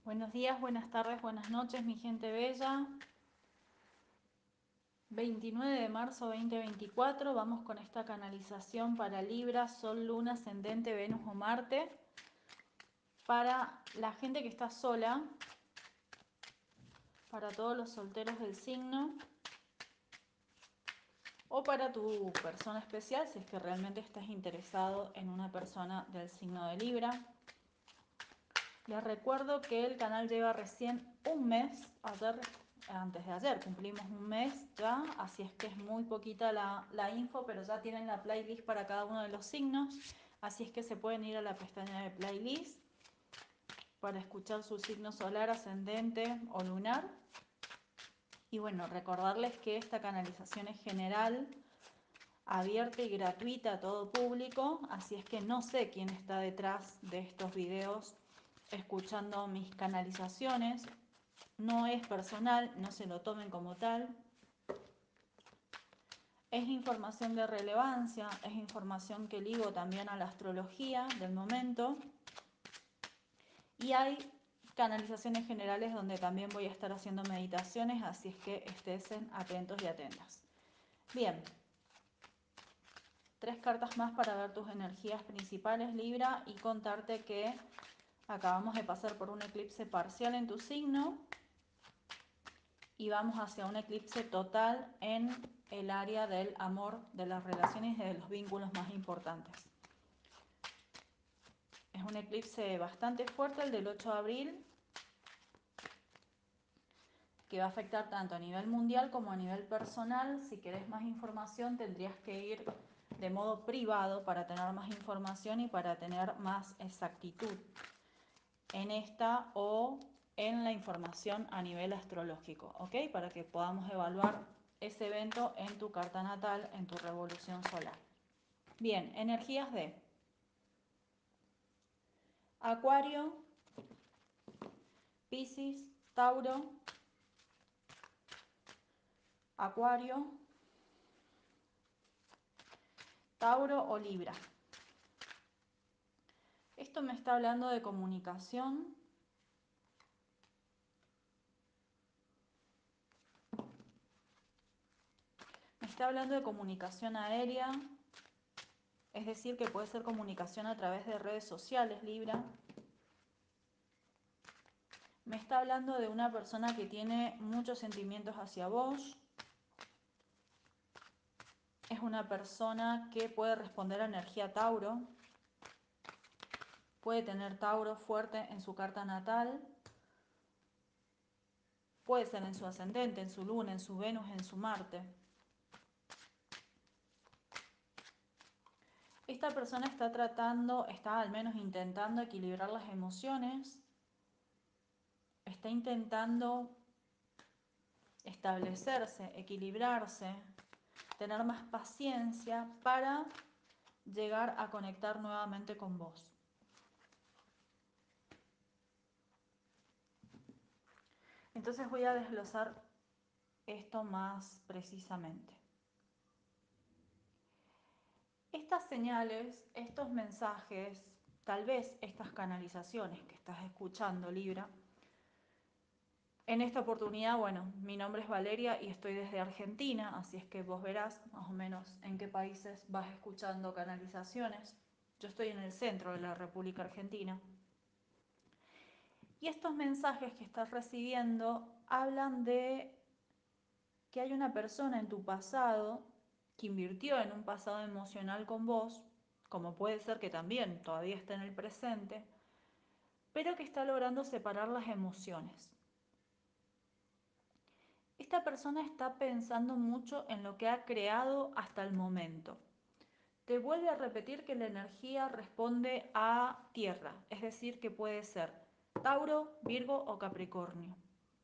Buenos días, buenas tardes, buenas noches, mi gente bella. 29 de marzo 2024, vamos con esta canalización para Libra, Sol, Luna, Ascendente, Venus o Marte. Para la gente que está sola, para todos los solteros del signo, o para tu persona especial, si es que realmente estás interesado en una persona del signo de Libra. Les recuerdo que el canal lleva recién un mes, antes de ayer cumplimos un mes ya, así es que es muy poquita la info, pero ya tienen la playlist para cada uno de los signos, así es que se pueden ir a la pestaña de playlist para escuchar su signo solar, ascendente o lunar. Y bueno, recordarles que esta canalización es general, abierta y gratuita a todo público, así es que no sé quién está detrás de estos videos escuchando mis canalizaciones. No es personal, no se lo tomen como tal. Es información de relevancia, es información que ligo también a la astrología del momento. Y hay canalizaciones generales donde también voy a estar haciendo meditaciones, así es que estén atentos y atentas. Bien, 3 cartas más para ver tus energías principales, Libra, y contarte que acabamos de pasar por un eclipse parcial en tu signo y vamos hacia un eclipse total en el área del amor, de las relaciones y de los vínculos más importantes. Es un eclipse bastante fuerte, el del 8 de abril, que va a afectar tanto a nivel mundial como a nivel personal. Si querés más información tendrías que ir de modo privado para tener más información y para tener más exactitud en esta o en la información a nivel astrológico, ¿ok? Para que podamos evaluar ese evento en tu carta natal, en tu revolución solar. Bien, energías de Acuario, Piscis, Tauro, Acuario, Tauro o Libra. Esto me está hablando de comunicación, me está hablando de comunicación aérea, es decir, que puede ser comunicación a través de redes sociales, Libra. Me está hablando de una persona que tiene muchos sentimientos hacia vos. Es una persona que puede responder a energía Tauro. Puede tener Tauro fuerte en su carta natal. Puede ser en su ascendente, en su luna, en su Venus, en su Marte. Esta persona está al menos intentando equilibrar las emociones. Está intentando establecerse, equilibrarse, tener más paciencia para llegar a conectar nuevamente con vos. Entonces voy a desglosar esto más precisamente. Estas señales, estos mensajes, tal vez estas canalizaciones que estás escuchando, Libra. En esta oportunidad, bueno, mi nombre es Valeria y estoy desde Argentina, así es que vos verás más o menos en qué países vas escuchando canalizaciones. Yo estoy en el centro de la República Argentina. Y estos mensajes que estás recibiendo hablan de que hay una persona en tu pasado que invirtió en un pasado emocional con vos, como puede ser que también todavía está en el presente, pero que está logrando separar las emociones. Esta persona está pensando mucho en lo que ha creado hasta el momento. Te vuelve a repetir que la energía responde a tierra, es decir, que puede ser Tauro, Virgo o Capricornio.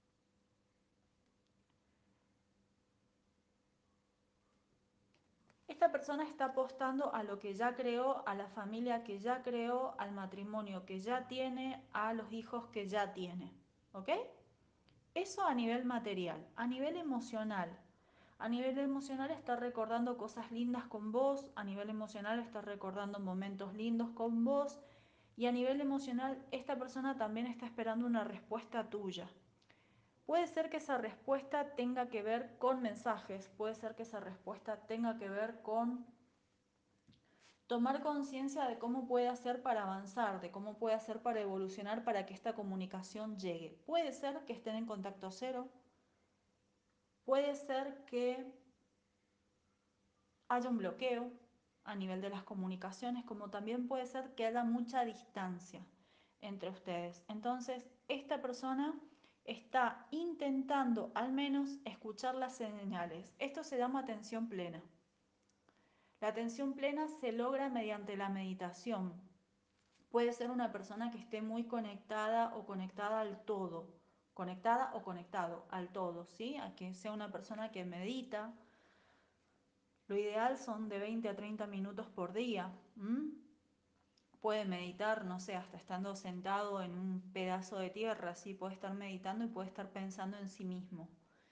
Esta persona está apostando a lo que ya creó, a la familia que ya creó, al matrimonio que ya tiene, a los hijos que ya tiene. ¿Ok? Eso a nivel material. A nivel emocional. A nivel emocional está recordando cosas lindas con vos. A nivel emocional está recordando momentos lindos con vos. Y a nivel emocional, esta persona también está esperando una respuesta tuya. Puede ser que esa respuesta tenga que ver con mensajes, puede ser que esa respuesta tenga que ver con tomar conciencia de cómo puede hacer para avanzar, de cómo puede hacer para evolucionar para que esta comunicación llegue. Puede ser que estén en contacto cero, puede ser que haya un bloqueo a nivel de las comunicaciones, como también puede ser que haya mucha distancia entre ustedes. Entonces, esta persona está intentando al menos escuchar las señales. Esto se llama atención plena. La atención plena se logra mediante la meditación. Puede ser una persona que esté muy conectada o conectada al todo, conectada o conectado al todo, ¿sí? A que sea una persona que medita. Lo ideal son de 20 a 30 minutos por día. Puede meditar, no sé, hasta estando sentado en un pedazo de tierra, ¿sí? Puede estar meditando y puede estar pensando en sí mismo.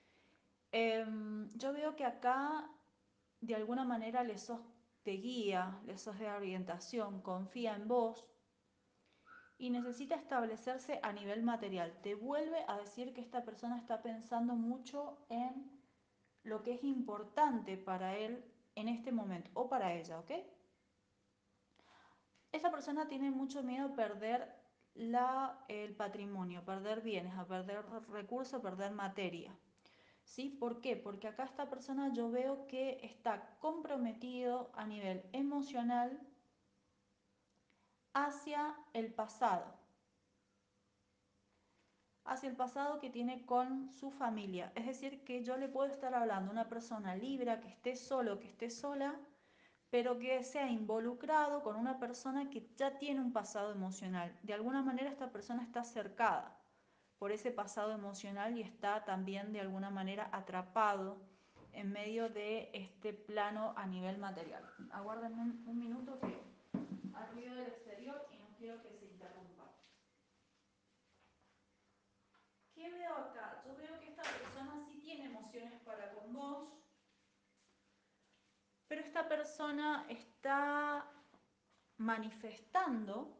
Yo veo que acá de alguna manera le sos de guía, le sos de orientación, confía en vos y necesita establecerse a nivel material. Te vuelve a decir que esta persona está pensando mucho en lo que es importante para él en este momento o para ella, ¿ok? Esta persona tiene mucho miedo a perder el patrimonio, perder bienes, a perder recursos, a perder materia. ¿Sí? ¿Por qué? Porque acá esta persona yo veo que está comprometido a nivel emocional hacia el pasado, hacia el pasado que tiene con su familia. Es decir, que yo le puedo estar hablando a una persona Libra que esté solo, que esté sola, pero que sea involucrado con una persona que ya tiene un pasado emocional. De alguna manera esta persona está cercada por ese pasado emocional y está también de alguna manera atrapado en medio de este plano a nivel material. Aguárdenme un minuto que hay ruido del exterior y no quiero que se interrumpa. ¿Qué veo acá? Yo veo que esta persona sí tiene emociones para con vos, pero esta persona está manifestando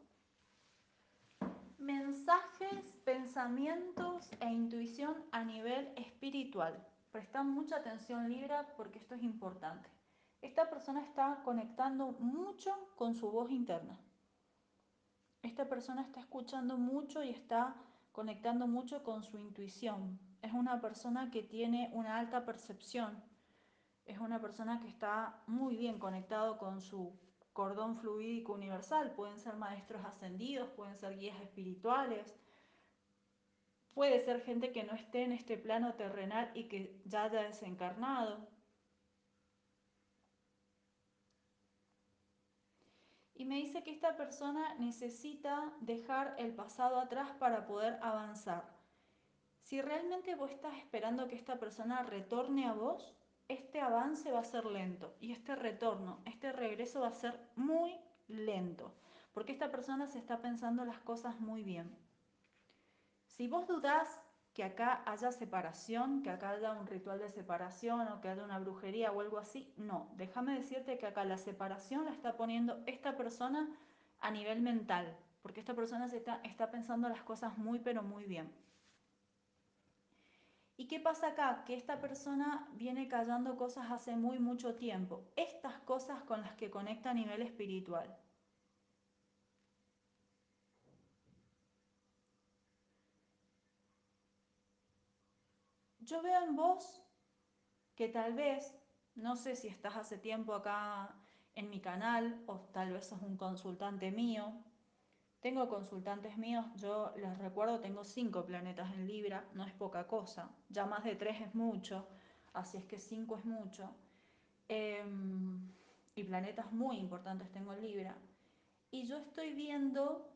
mensajes, pensamientos e intuición a nivel espiritual. Presta mucha atención, Libra, porque esto es importante. Esta persona está conectando mucho con su voz interna. Esta persona está escuchando mucho y está conectando mucho con su intuición. Es una persona que tiene una alta percepción. Es una persona que está muy bien conectado con su cordón fluídico universal. Pueden ser maestros ascendidos, pueden ser guías espirituales, puede ser gente que no esté en este plano terrenal y que ya haya desencarnado. Y me dice que esta persona necesita dejar el pasado atrás para poder avanzar. Si realmente vos estás esperando que esta persona retorne a vos, este avance va a ser lento y este retorno, este regreso va a ser muy lento, porque esta persona se está pensando las cosas muy bien. Si vos dudás que acá haya separación, que acá haya un ritual de separación o que haya una brujería o algo así, no, déjame decirte que acá la separación la está poniendo esta persona a nivel mental, porque esta persona está pensando las cosas muy pero muy bien. ¿Y qué pasa acá? Que esta persona viene callando cosas hace muy mucho tiempo, estas cosas con las que conecta a nivel espiritual. Yo veo en vos que tal vez, no sé si estás hace tiempo acá en mi canal o tal vez sos un consultante mío. Tengo consultantes míos, yo les recuerdo, tengo 5 planetas en Libra, no es poca cosa, ya más de 3 es mucho, así es que 5 es mucho. Y planetas muy importantes tengo en Libra. Y yo estoy viendo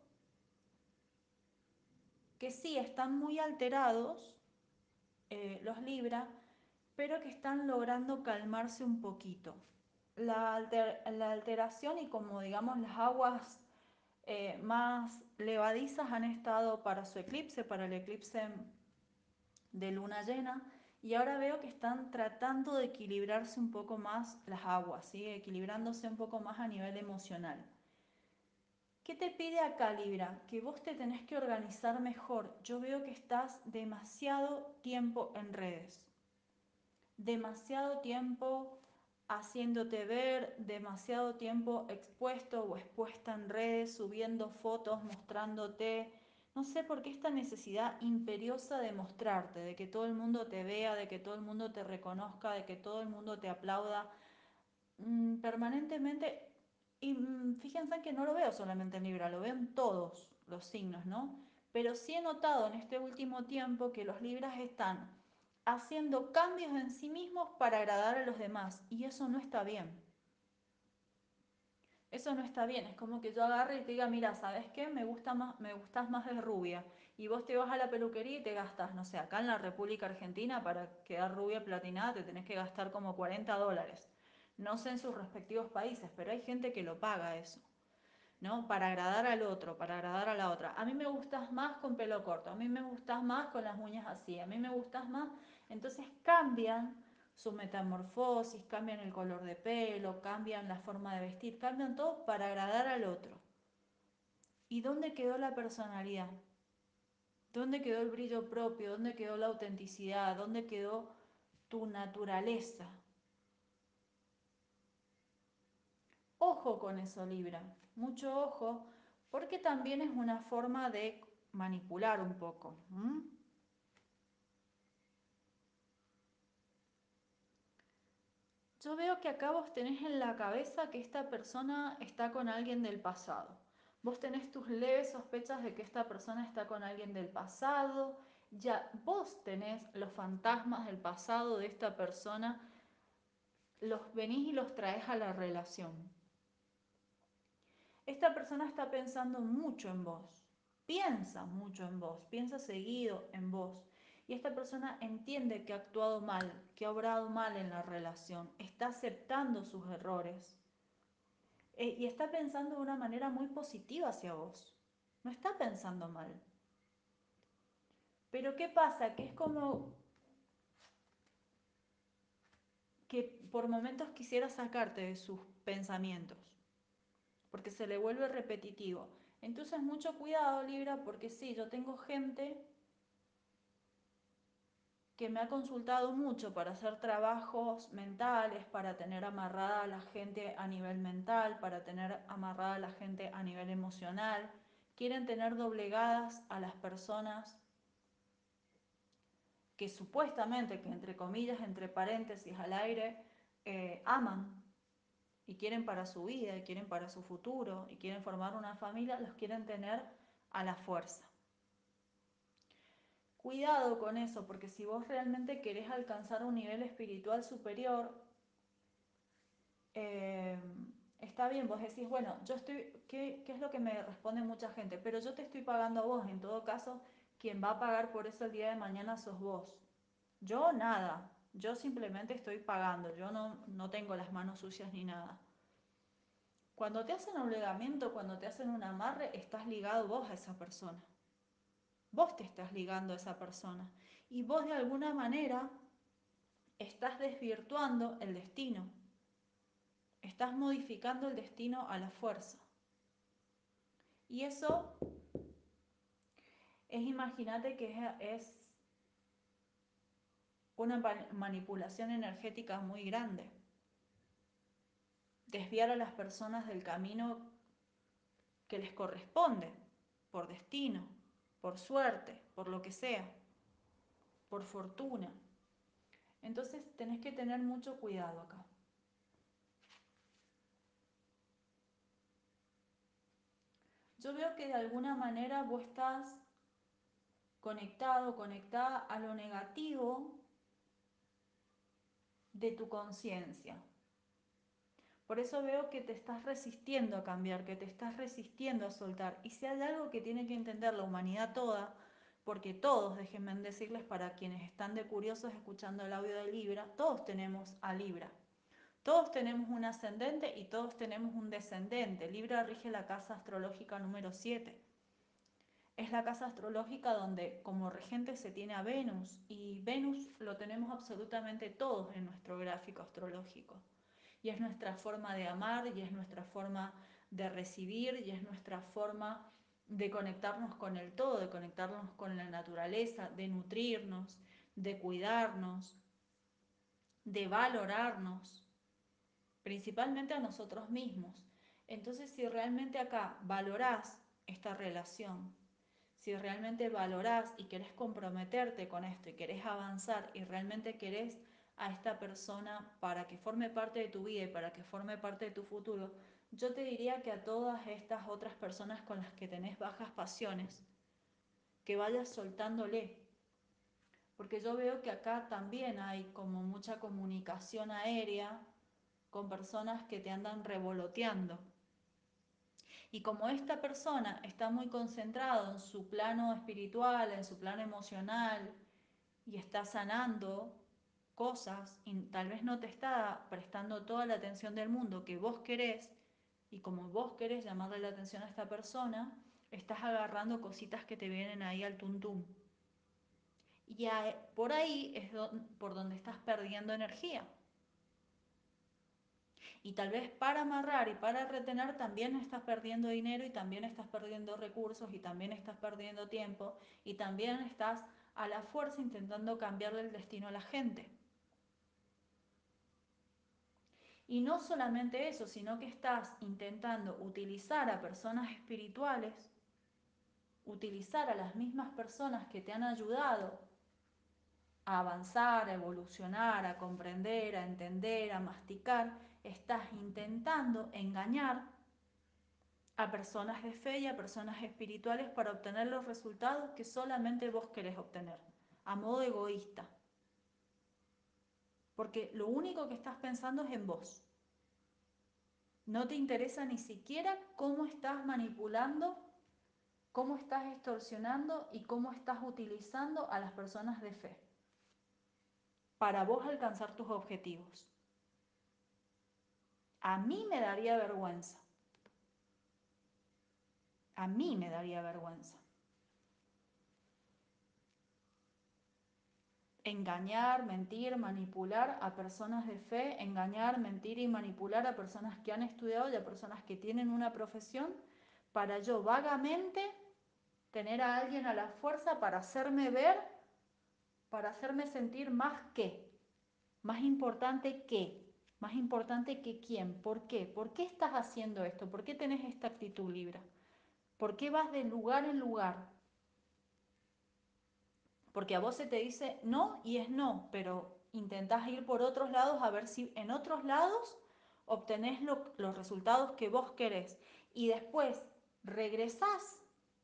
que sí, están muy alterados los Libra, pero que están logrando calmarse un poquito. La alteración y como digamos las aguas más levadizas han estado para su eclipse, para el eclipse de luna llena, y ahora veo que están tratando de equilibrarse un poco más las aguas, ¿sí? Equilibrándose un poco más a nivel emocional. ¿Qué te pide acá, Libra? Que vos te tenés que organizar mejor. Yo veo que estás demasiado tiempo en redes, demasiado tiempo haciéndote ver, demasiado tiempo expuesto o expuesta en redes, subiendo fotos, mostrándote. No sé por qué esta necesidad imperiosa de mostrarte, de que todo el mundo te vea, de que todo el mundo te reconozca, de que todo el mundo te aplauda permanentemente. Y fíjense que no lo veo solamente en Libra, lo veo en todos los signos, ¿no? Pero sí he notado en este último tiempo que los Libras están haciendo cambios en sí mismos para agradar a los demás y eso no está bien. Eso no está bien, es como que yo agarre y te diga, mira, ¿sabes qué? Me gustas más de rubia. Y vos te vas a la peluquería y te gastas, no sé, acá en la República Argentina para quedar rubia platinada te tenés que gastar como $40. No sé en sus respectivos países, pero hay gente que lo paga eso. ¿No? Para agradar al otro, para agradar a la otra. A mí me gustas más con pelo corto, a mí me gustas más con las uñas así, a mí me gustas más. Entonces cambian su metamorfosis, cambian el color de pelo, cambian la forma de vestir, cambian todo para agradar al otro. ¿Y dónde quedó la personalidad? ¿Dónde quedó el brillo propio? ¿Dónde quedó la autenticidad? ¿Dónde quedó tu naturaleza? Ojo con eso, Libra, mucho ojo, porque también es una forma de manipular un poco. Yo veo que acá vos tenés en la cabeza que esta persona está con alguien del pasado. Vos tenés tus leves sospechas de que esta persona está con alguien del pasado. Ya vos tenés los fantasmas del pasado de esta persona, los venís y los traes a la relación. Esta persona está pensando mucho en vos, piensa mucho en vos, piensa seguido en vos. Y esta persona entiende que ha actuado mal, que ha obrado mal en la relación, está aceptando sus errores y está pensando de una manera muy positiva hacia vos. No está pensando mal. Pero ¿qué pasa? Que es como que por momentos quisiera sacarte de sus pensamientos, porque se le vuelve repetitivo. Entonces mucho cuidado, Libra, porque sí, yo tengo gente que me ha consultado mucho para hacer trabajos mentales, para tener amarrada a la gente a nivel mental, para tener amarrada a la gente a nivel emocional. Quieren tener doblegadas a las personas que supuestamente, que entre comillas, entre paréntesis al aire, aman y quieren para su vida, y quieren para su futuro, y quieren formar una familia, los quieren tener a la fuerza. Cuidado con eso, porque si vos realmente querés alcanzar un nivel espiritual superior, eh, está bien, vos decís, bueno, yo estoy, ¿qué es lo que me responde mucha gente? Pero yo te estoy pagando a vos, en todo caso, quien va a pagar por eso el día de mañana sos vos. Yo nada, yo simplemente estoy pagando, yo no tengo las manos sucias ni nada. Cuando te hacen obligamiento, cuando te hacen un amarre, estás ligado vos a esa persona. Vos te estás ligando a esa persona. Y vos de alguna manera estás desvirtuando el destino. Estás modificando el destino a la fuerza. Y eso es, imagínate que es una manipulación energética muy grande. Desviar a las personas del camino que les corresponde, por destino, por suerte, por lo que sea, por fortuna. Entonces tenés que tener mucho cuidado acá. Yo veo que de alguna manera vos estás conectado, conectada a lo negativo de tu conciencia. Por eso veo que te estás resistiendo a cambiar, que te estás resistiendo a soltar. Y si hay algo que tiene que entender la humanidad toda, porque todos, déjenme decirles para quienes están de curiosos escuchando el audio de Libra, todos tenemos a Libra. Todos tenemos un ascendente y todos tenemos un descendente. Libra rige la casa astrológica número 7. Es la casa astrológica donde como regente se tiene a Venus y Venus lo tenemos absolutamente todos en nuestro gráfico astrológico. Y es nuestra forma de amar y es nuestra forma de recibir y es nuestra forma de conectarnos con el todo, de conectarnos con la naturaleza, de nutrirnos, de cuidarnos, de valorarnos, principalmente a nosotros mismos. Entonces, si realmente acá valorás esta relación, si realmente valorás y querés comprometerte con esto y querés avanzar y realmente querés a esta persona para que forme parte de tu vida y para que forme parte de tu futuro, yo te diría que a todas estas otras personas con las que tenés bajas pasiones, que vayas soltándole, porque yo veo que acá también hay como mucha comunicación aérea con personas que te andan revoloteando. Y como esta persona está muy concentrada en su plano espiritual, en su plano emocional, y está sanando cosas y tal vez no te está prestando toda la atención del mundo que vos querés, y como vos querés llamarle la atención a esta persona, estás agarrando cositas que te vienen ahí al tuntum. Y por ahí es por donde estás perdiendo energía. Y tal vez para amarrar y para retener también estás perdiendo dinero y también estás perdiendo recursos y también estás perdiendo tiempo y también estás a la fuerza intentando cambiarle el destino a la gente. Y no solamente eso, sino que estás intentando utilizar a personas espirituales, utilizar a las mismas personas que te han ayudado a avanzar, a evolucionar, a comprender, a entender, a masticar. Estás intentando engañar a personas de fe y a personas espirituales para obtener los resultados que solamente vos querés obtener, a modo egoísta. Porque lo único que estás pensando es en vos. No te interesa ni siquiera cómo estás manipulando, cómo estás extorsionando y cómo estás utilizando a las personas de fe para vos alcanzar tus objetivos. A mí me daría vergüenza. A mí me daría vergüenza. Engañar, mentir, manipular a personas de fe, engañar, mentir y manipular a personas que han estudiado y a personas que tienen una profesión para yo vagamente tener a alguien a la fuerza para hacerme ver, para hacerme sentir más importante que quién, por qué estás haciendo esto, por qué tenés esta actitud Libra, por qué vas de lugar en lugar. Porque a vos se te dice no y es no, pero intentás ir por otros lados a ver si en otros lados obtenés los resultados que vos querés. Y después regresás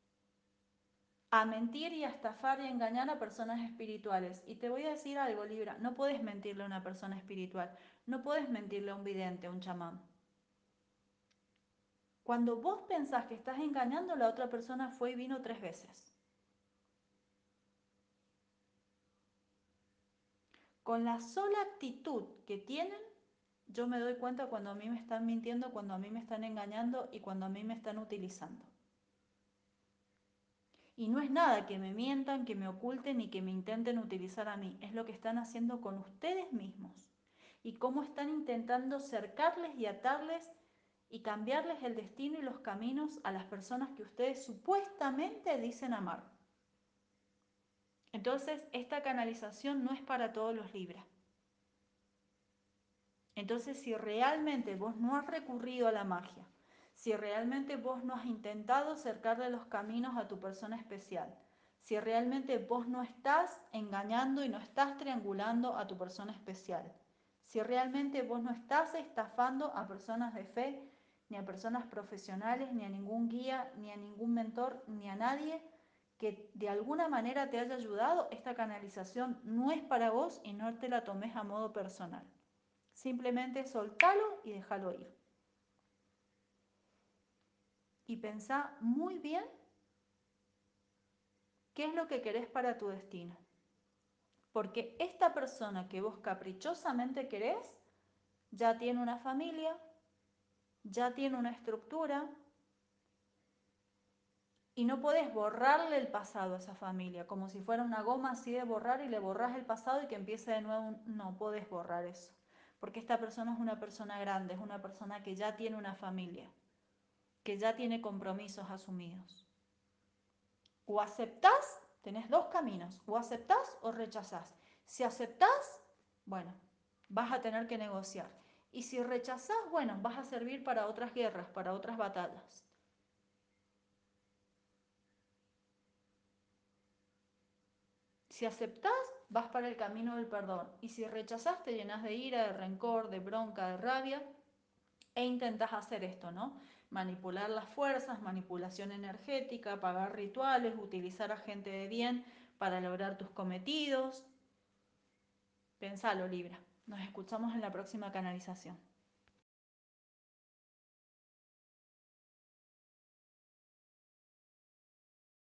a mentir y a estafar y a engañar a personas espirituales. Y te voy a decir algo, Libra, no puedes mentirle a una persona espiritual, no puedes mentirle a un vidente, a un chamán. Cuando vos pensás que estás engañando, la otra persona fue y vino 3 veces. Con la sola actitud que tienen, yo me doy cuenta cuando a mí me están mintiendo, cuando a mí me están engañando y cuando a mí me están utilizando. Y no es nada que me mientan, que me oculten ni que me intenten utilizar a mí, es lo que están haciendo con ustedes mismos. Y cómo están intentando cercarles y atarles y cambiarles el destino y los caminos a las personas que ustedes supuestamente dicen amar. Entonces, esta canalización no es para todos los Libras. Entonces, si realmente vos no has recurrido a la magia, si realmente vos no has intentado cercarle los caminos a tu persona especial, si realmente vos no estás engañando y no estás triangulando a tu persona especial, si realmente vos no estás estafando a personas de fe, ni a personas profesionales, ni a ningún guía, ni a ningún mentor, ni a nadie que de alguna manera te haya ayudado, esta canalización no es para vos y no te la tomes a modo personal. Simplemente soltalo y déjalo ir. Y pensá muy bien qué es lo que querés para tu destino. Porque esta persona que vos caprichosamente querés ya tiene una familia, ya tiene una estructura y no podés borrarle el pasado a esa familia, como si fuera una goma así de borrar y le borrás el pasado y que empiece de nuevo. No podés borrar eso. Porque esta persona es una persona grande, es una persona que ya tiene una familia. que ya tiene compromisos asumidos. O aceptás, tenés dos caminos, o aceptás o rechazás. Si aceptás, bueno, vas a tener que negociar. Y si rechazás, bueno, vas a servir para otras guerras, para otras batallas. Si aceptás, vas para el camino del perdón. Y si rechazás, te llenas de ira, de rencor, de bronca, de rabia. E intentás hacer esto, ¿no? Manipular las fuerzas, manipulación energética, pagar rituales, utilizar a gente de bien para lograr tus cometidos. Pensalo, Libra. Nos escuchamos en la próxima canalización.